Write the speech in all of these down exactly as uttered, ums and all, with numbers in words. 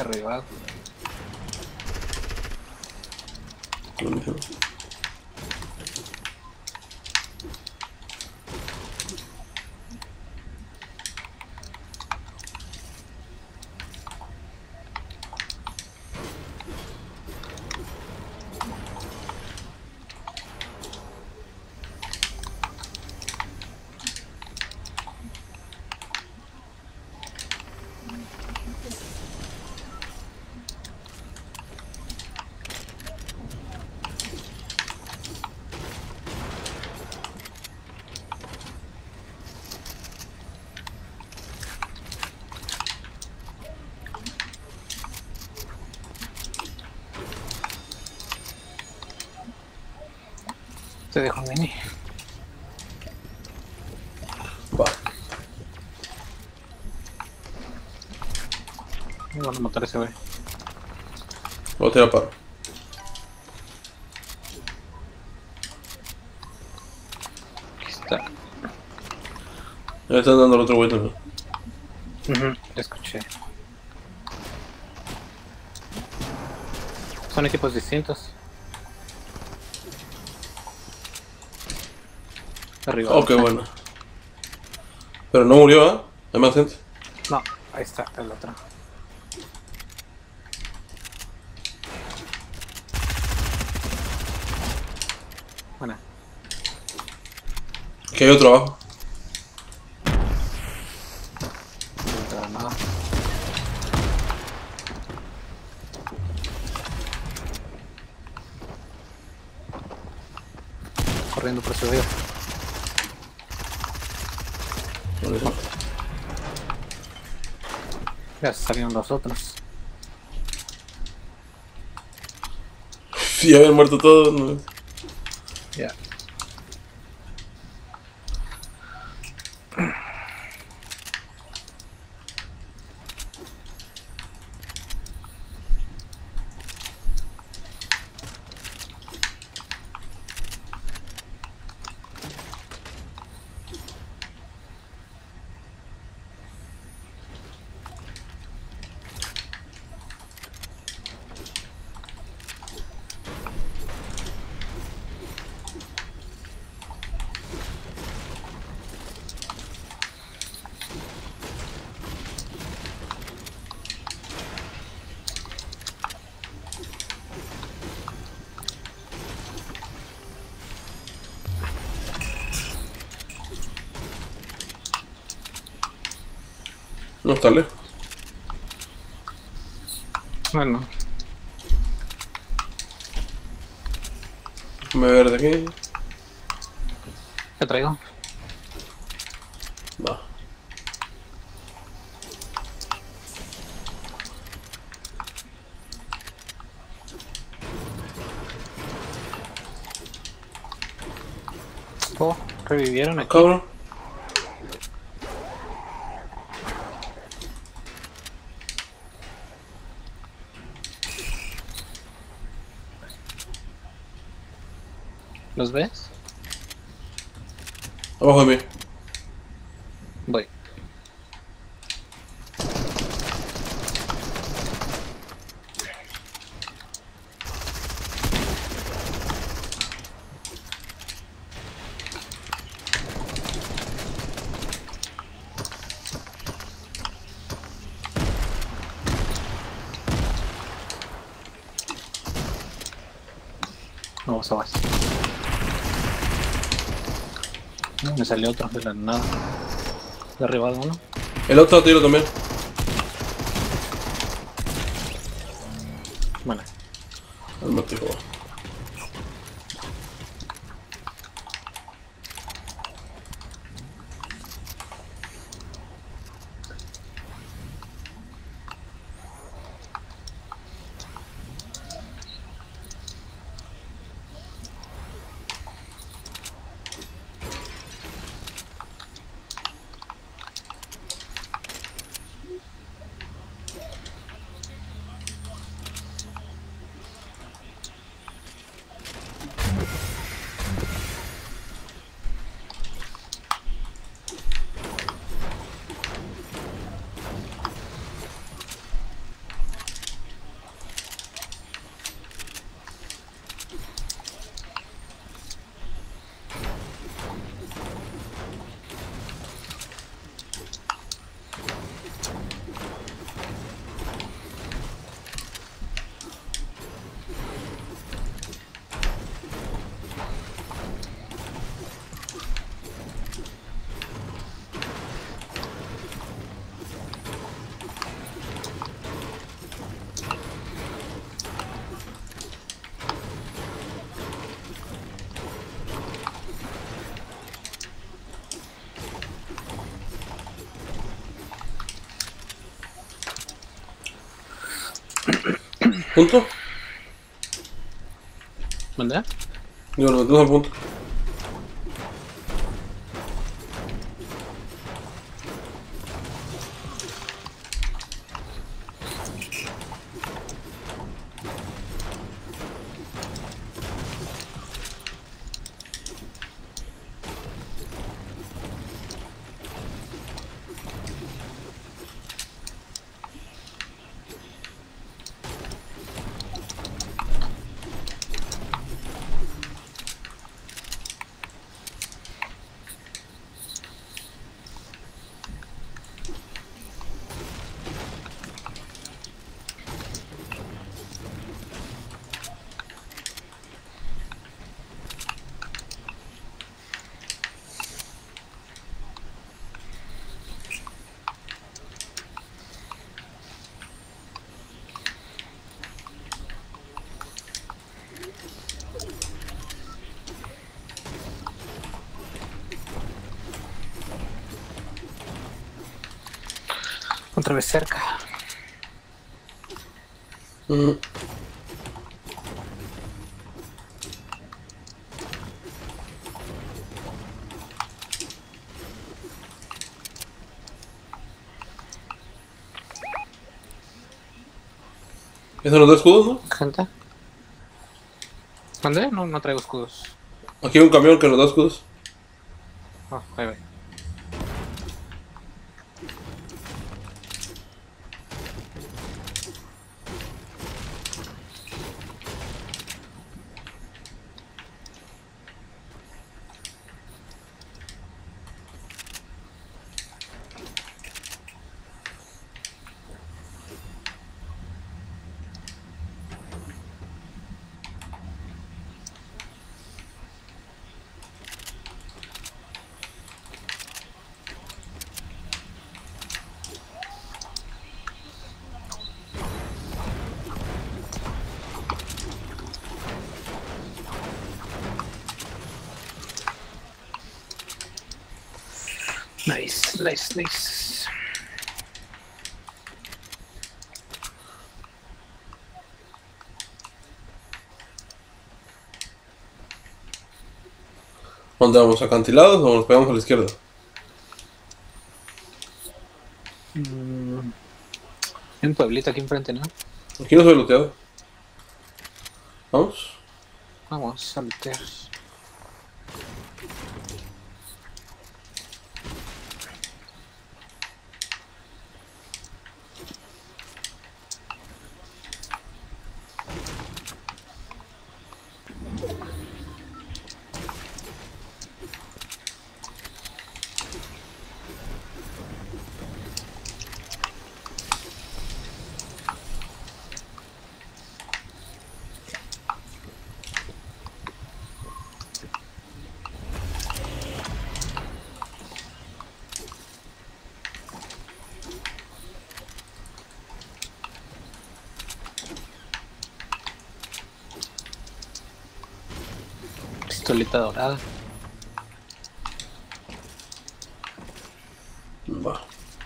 Arriba. Buenísimo. Te dejo un mini. Va. Me van a matar ese güey. Voy a tirar paro. Aquí está. Ya están dando el otro güey también. Uh-huh. Lo escuché. Son equipos distintos. Arriba. Oh, qué bueno. Pero no murió, ¿ah? ¿eh? Hay más gente. No, ahí está el otro. Bueno. Aquí hay otro abajo. No entra nada. Corriendo por su río. Buenísimo. Ya salieron los otros. Sí, ya habían muerto todos, ¿no? Ya. No está lejos. Bueno. Déjame ver de aquí. ¿Qué traigo? Va. Oh, revivieron aquí. Cabrón. ¿Los ves? Abajo de mí. Voy. Vamos abajo. No, me salió otro de la nada. De arriba uno. El otro tiro también. Bueno. Al matijo. ¿Punto? ¿Mandé? Digo, nos metemos al punto. Otra vez cerca. Mm. ¿Eso nos da escudos, no? Gente. ¿Mandé? No, no traigo escudos. Aquí hay un camión que nos da escudos. Oh, ahí va. Nice, nice, nice. ¿Dónde vamos? ¿Acantilados o nos pegamos a la izquierda? Mm. Hay un pueblito aquí enfrente, ¿no? Aquí no soy looteado. ¿Vamos? Vamos a lootear. Pistolita dorada. Va.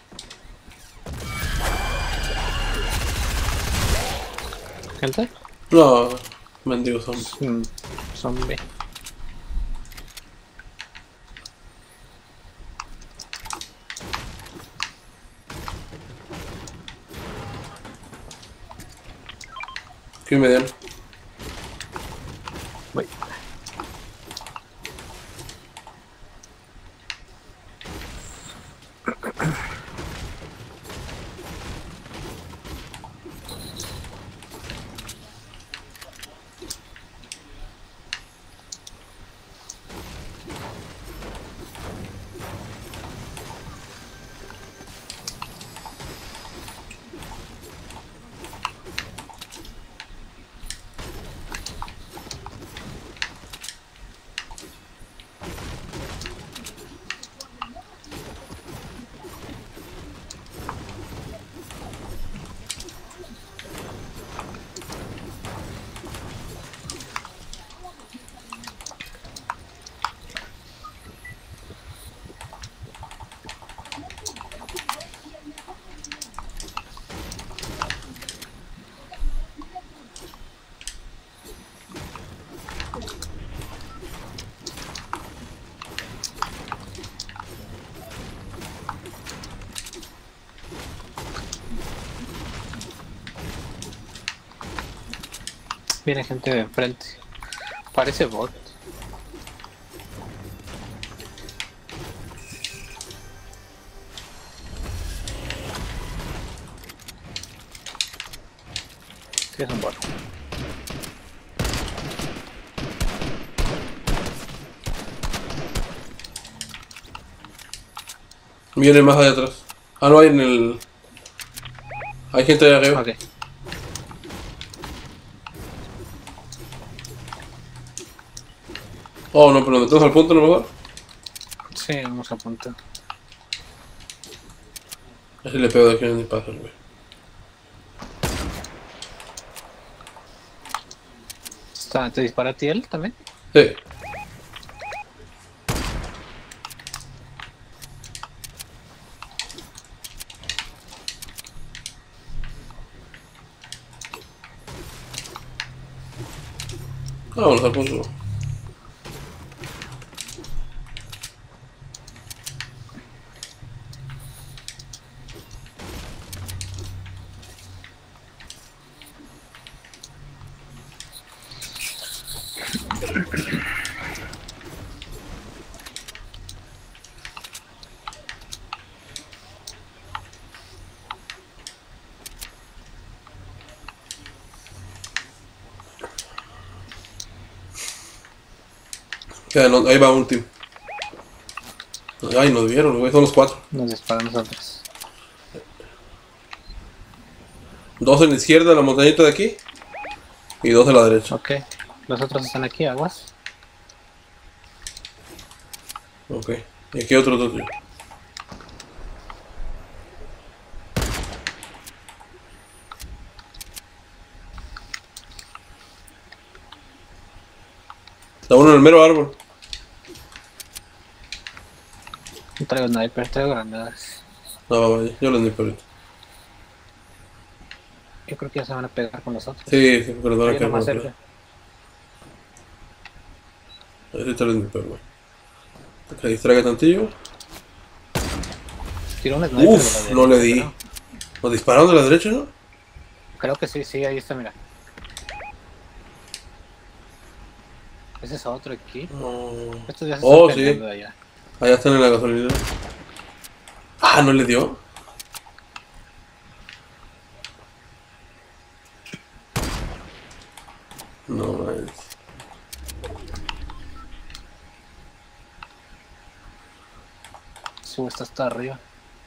¿Gente? No, mendigo zombie. Mm, zombie. Aquí mediano. Voy. Viene gente de enfrente. Parece bot. Sí, es un bot. Viene más allá atrás. Ah, no hay en el... Hay gente allá arriba. Ok. Oh, no, pero metemos al punto, ¿no mejor? Sí, vamos a apuntar. Así le pego de aquí en el pájaro, güey. Está, ¿te dispara a ti él también? Sí. Vámonos al punto. Ya, no, ahí va un team. Ay, nos vieron, güey, son los cuatro. Nos disparan nosotros. Dos en la izquierda, la montañita de aquí. Y dos a la derecha. Ok. Los otros están aquí, aguas. Ok. Y aquí otro, otro. Está uno en el mero árbol. No traigo sniper, traigo granadas. No, va, va, yo lo entiendo ahorita. Yo creo que ya se van a pegar con los otros. Sí, sí, pero no Hay la uno quiero más poner. cerca. Ahí está el sniper, güey. Que distraiga tantillo. Tiró un sniper. Uf, de la no le derecha, di. creo. ¿Nos dispararon de la derecha, no? Creo que sí, sí, ahí está, mira. Ese es otro equipo. No. Estos ya se Oh, están sí. peleando de allá. Allá están en la gasolinera. Ah, ¿no le dio? No, man. Su está hasta arriba.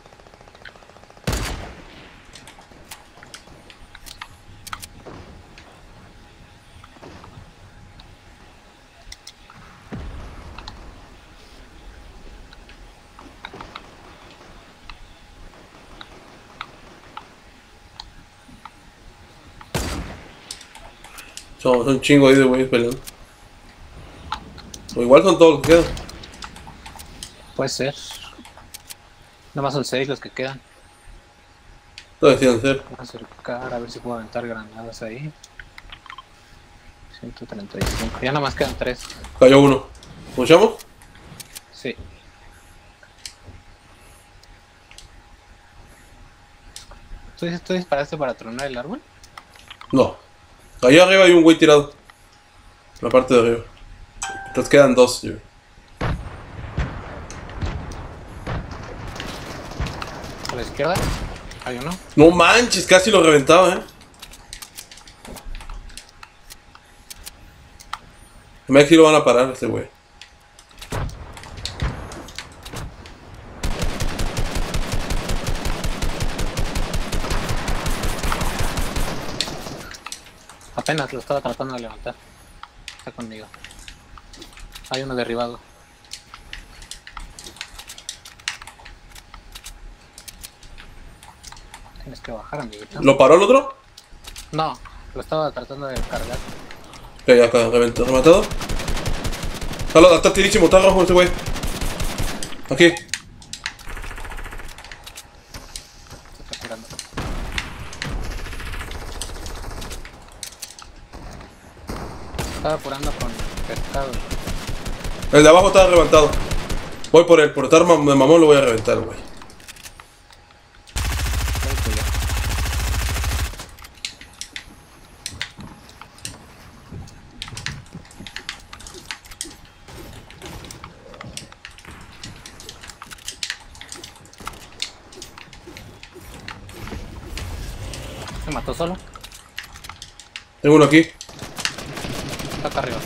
Son, son chingo ahí de güeyes peleando. O igual son todos los que quedan. Puede ser. Nada más son seis los que quedan. Todos decían ser. Voy a acercar a ver si puedo aventar granadas ahí. ciento treinta y cinco. Ya nada más quedan tres. Cayó uno. ¿Puchamos? Sí. ¿Tú, dices- ¿Tú disparaste para tronar el árbol? No. Allá arriba hay un güey tirado. En la parte de arriba. Entonces quedan dos, yo. A la izquierda hay uno. No manches, casi lo reventaba, eh. Me aquí lo van a parar este güey. Apenas lo estaba tratando de levantar. Está conmigo. Hay uno derribado. Tienes que bajar, amiguito. ¿Lo paró el otro? No, lo estaba tratando de cargar. Ok, ya acá, reventado, rematado. Está, está tirísimo, está rojo este güey. Aquí. Se está curando. Estaba curando con pescado. El de abajo está reventado. Voy por él, por estar mam de mamón lo voy a reventar, güey. Creo que ya. mató solo. Tengo uno aquí. Está acá arriba.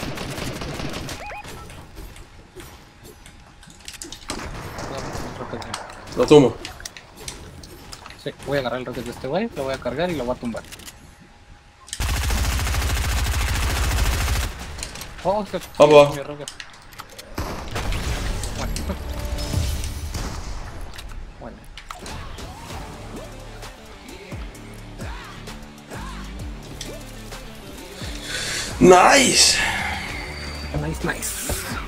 Lo tomo. Sí, voy a agarrar el rocket de este güey, lo voy a cargar y lo voy a tumbar. Oh, se Vamos, va. mi rocket. Bueno. Bueno. Nice. Nice, nice.